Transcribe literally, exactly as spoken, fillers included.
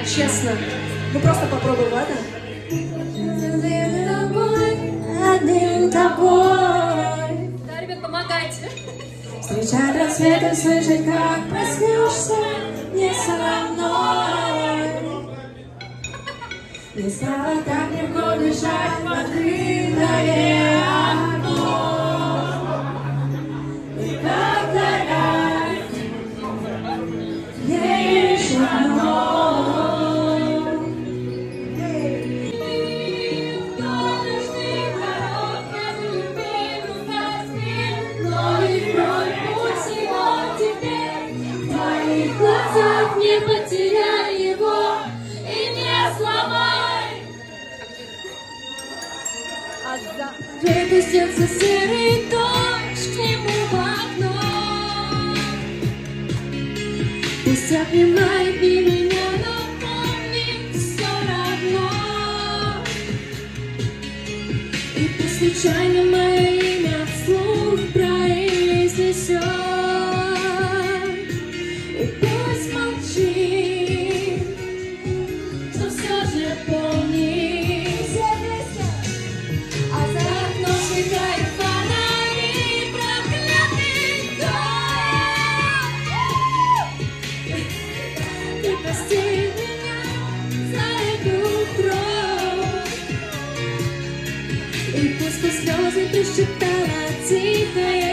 честно. Ну просто попробуй, ладно? Одним тобой. Да, ребят, помогайте. Встречать рассветы, слышать, как проснешься не со мной. Не стало так легко дышать в открытое окно. И повторять лишь одно. Не потеряй его и не сломай. Припустился серый дождь к нему в окно. Пусть обнимает не меня, но помнит все равно. И пусть случайно мое имя вслух произнесет. И пусть слезы пришептала тихо.